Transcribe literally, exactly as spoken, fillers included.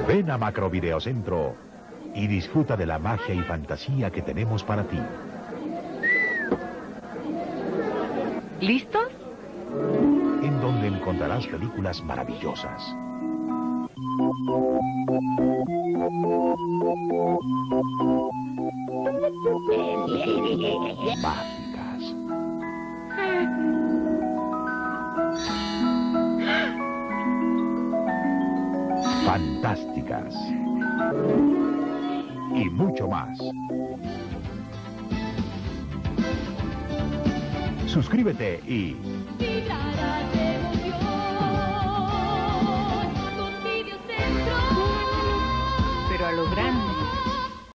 Ven a Macrovideocentro y disfruta de la magia y fantasía que tenemos para ti. ¿Listos? En donde encontrarás películas maravillosas. Mágicas. Fantásticas. Y mucho más. Suscríbete y...